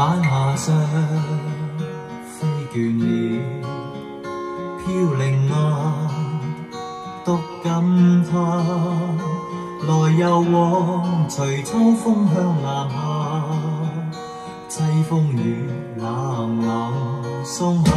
晚霞上飛倦了，飄零啊，獨感它來又往，隨秋風向南下，凄風雨冷冷鬆下。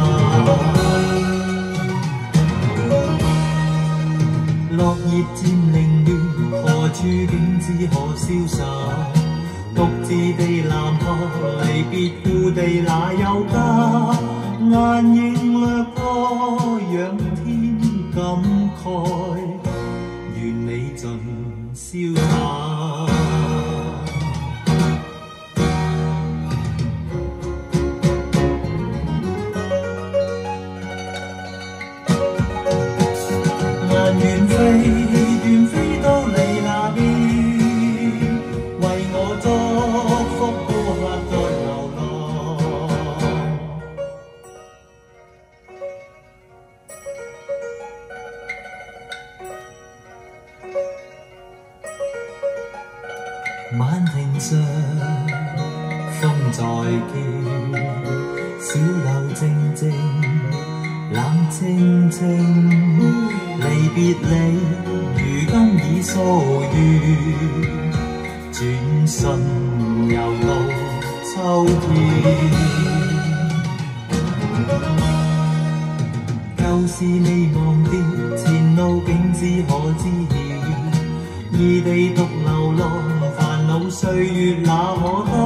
落葉漸凌亂，何處景致可瀟灑？獨自地南下，離別故地那有家？眼影掠過，仰天感慨，願你盡瀟灑。願飛到你那邊，為我祝福孤客在流浪。晚亭上，風在叫，小樓靜靜，冷清清。離別你，如今已疏遠，轉身又到秋天。舊事未忘掉，前路景致可知曉。異地獨流浪，煩惱歲月那可得？